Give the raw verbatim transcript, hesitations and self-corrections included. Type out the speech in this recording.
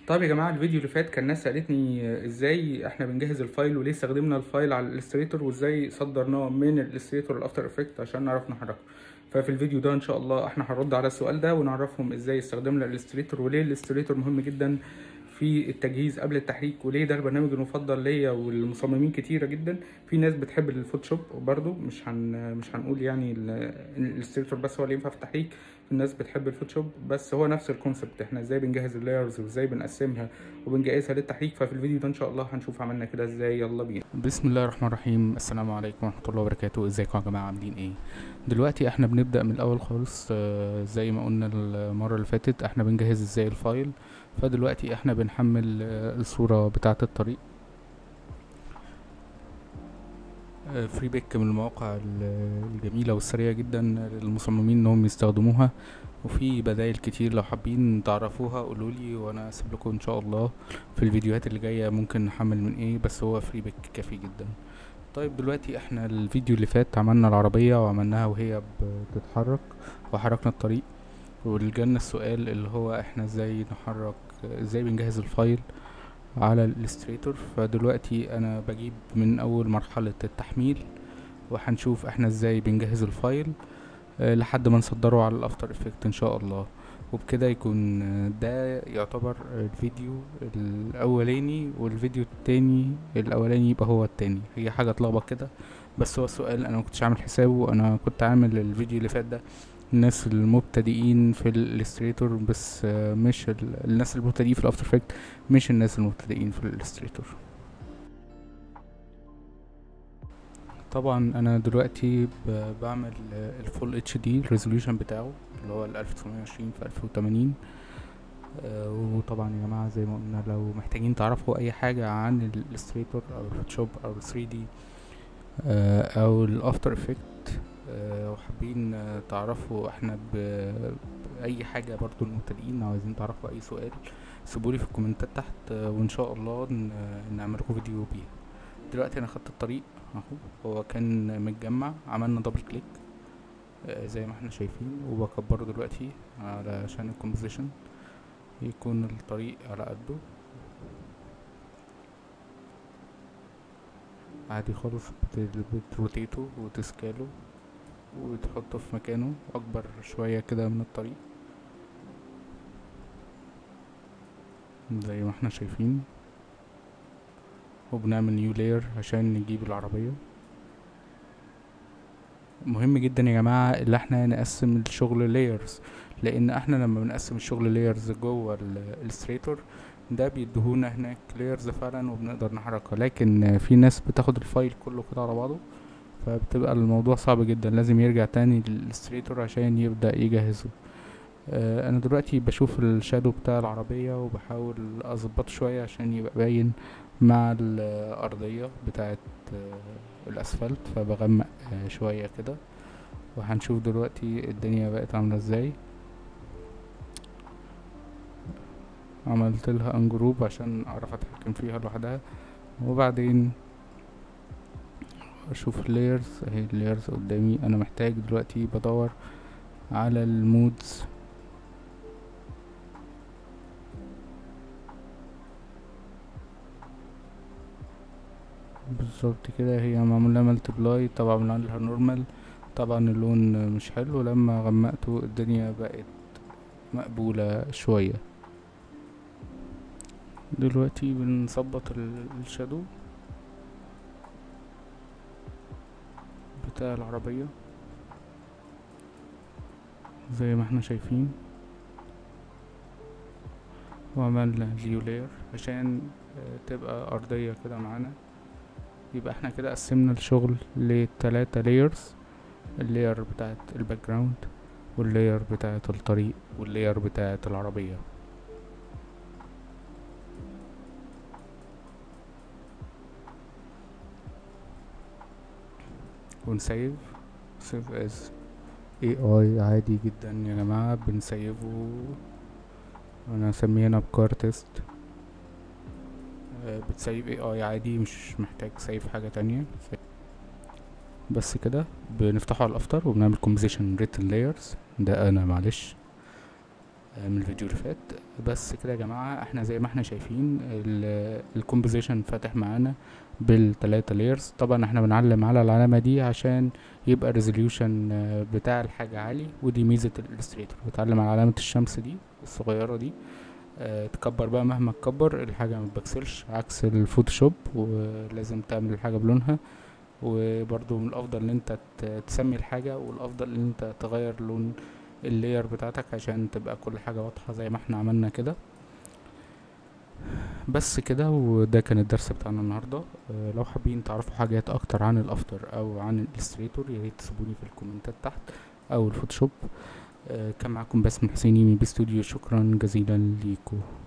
طيب يا جماعة، الفيديو اللي فات كان ناس سألتني ازاي احنا بنجهز الفايل وليه استخدمنا الفايل على الالستريتور وازاي صدرناه من الالستريتور لافتر افكت عشان نعرف نحركه. ففي الفيديو ده ان شاء الله احنا هنرد على السؤال ده ونعرفهم ازاي استخدمنا الالستريتور وليه الالستريتور مهم جدا في التجهيز قبل التحريك، وليه ده البرنامج المفضل ليا والمصممين كتيرة جدا. في ناس بتحب الفوتوشوب برضو، مش هن مش هنقول يعني الالستريتور بس هو اللي ينفع في التحريك. في ناس بتحب الفوتوشوب، بس هو نفس الكونسبت، احنا ازاي بنجهز اللايرز وازاي بنقسمها وبنجهزها للتحريك. ففي الفيديو ده ان شاء الله هنشوف عملنا كده ازاي. يلا بينا. بسم الله الرحمن الرحيم. السلام عليكم ورحمه الله وبركاته. ازيكم يا جماعه، عاملين ايه؟ دلوقتي احنا بنبدا من الاول خالص. آه، زي ما قلنا المره اللي فاتت احنا بنجهز ازاي الفايل. فدلوقتي احنا بنحمل آه، الصوره بتاعه الطريق. فري بيك من المواقع ال- الجميله والسريعه جدا للمصممين انهم يستخدموها، وفي بدائل كتير. لو حابين تعرفوها قولولي وانا اسيب لكم ان شاء الله في الفيديوهات اللي جايه ممكن نحمل من ايه، بس هو فري بيك كافي جدا. طيب دلوقتي احنا الفيديو اللي فات عملنا العربيه وعملناها وهي بتتحرك وحركنا الطريق، والجالنا السؤال اللي هو احنا ازاي نحرك، ازاي بنجهز الفايل على الالستريتور. فدلوقتي انا بجيب من اول مرحله التحميل وهنشوف احنا ازاي بنجهز الفايل آه، لحد ما نصدره على الافتر افكت ان شاء الله. وبكده يكون آه، ده يعتبر الفيديو الاولاني، والفيديو التاني الاولاني يبقى هو التاني. هي حاجه اتلخبط كده، بس هو السؤال انا مكنتش عامل حسابه. انا كنت عامل الفيديو اللي فات ده الناس المبتدئين في الالستريتور بس، آه، مش ال- الناس المبتدئين في الافتر افكت، مش الناس المبتدئين في الالستريتور. طبعا انا دلوقتي ب- بعمل الفول اتش دي الريزوليوشن بتاعه اللي هو ال ألف وتسعمية وعشرين في ألف وثمانين. آه، وطبعا يا جماعه زي ما قلنا لو محتاجين تعرفوا اي حاجه عن الالستريتور او الفوتوشوب او ال ثري دي آه، او الافتر افكت، وحابين آه، تعرفوا احنا ب- باي حاجه برضو المبتدئين، او عايزين تعرفوا اي سؤال سيبولي في الكومنتات تحت، آه، وان شاء الله ن- نعمل لكم فيديو بيه. دلوقتي انا خدت الطريق اهو، هو كان متجمع، عملنا دبل كليك آه، زي ما احنا شايفين، وبكبره دلوقتي علشان الكومبوزيشن يكون الطريق على قده عادي خالص. بت- بتروتيته وتسكاله وتحطه في مكانه اكبر شوية كده من الطريق زي ما احنا شايفين، وبنعمل نيو لاير عشان نجيب العربية. مهم جدا يا جماعة اللي احنا نقسم الشغل لايرز، لان احنا لما بنقسم الشغل لايرز جوه الالستريتور ده بيدهونا هناك لايرز فعلا وبنقدر نحركها. لكن في ناس بتاخد الفايل كله كده على بعضه، فبتبقى الموضوع صعب جدا، لازم يرجع تاني للالستريتور عشان يبدأ يجهزه. اه انا دلوقتي بشوف الشادو بتاع العربية وبحاول اظبطه شوية عشان يبقى باين مع الارضية بتاعت آه، الاسفلت، فبغمق آه، شوية كده. وهنشوف دلوقتي الدنيا بقت عاملة ازاي. عملت لها انجروب عشان اعرف اتحكم فيها لوحدها، وبعدين اشوف اللايرز اهي. اللايرز قدامي، انا محتاج دلوقتي بدور على المودز. بالظبط كده، هي معمولة ملتبلاي، طبعا عاملة لها نورمال. طبعا اللون مش حلو، لما غمقته الدنيا بقت مقبولة شوية. دلوقتي بنظبط ال- الشادو بتاع العربية زي ما احنا شايفين، وعملنا ليو لاير عشان آه، تبقى أرضية كده معانا. يبقى احنا كده قسمنا الشغل لتلاتة لايرز: اللاير بتاعت الباك جراوند، واللاير بتاعت الطريق، واللاير بتاعت العربية. ونسيف سيف از اي اي عادي جدا يا جماعة، بنسيفه. انا هسميه هنا بكار تيست. آه، بتسيف اي اي عادي، مش محتاج سيف حاجة تانية. بس كده بنفتحه على الافتر وبنعمل كومبوزيشن ريتن لايرز. ده انا معلش آه، من الفيديو اللي فات. بس كده يا جماعة، احنا زي ما احنا شايفين الكومبوزيشن فاتح معانا بالتلاتة لايرز. طبعا احنا بنعلم على العلامة دي عشان يبقى الريزوليوشن بتاع الحاجة عالي، ودي ميزة الالستريتور، بتعلم على علامة الشمس دي الصغيرة دي. اه تكبر بقى مهما تكبر الحاجة ما بتبكسلش، عكس الفوتوشوب ولازم تعمل الحاجة بلونها. وبرضو من الافضل ان انت ت- تسمي الحاجة، والافضل ان انت تغير لون اللاير بتاعتك عشان تبقى كل حاجة واضحة زي ما احنا عملنا كده. بس كده، وده كان الدرس بتاعنا النهاردة. اه لو حابين تعرفوا حاجات اكتر عن الافتر او عن الالستريتور، يا ريت تسيبوني في الكومنتات تحت، او الفوتوشوب. اه كان معاكم باسم الحسيني من بي ستوديو. شكرا جزيلا ليكم.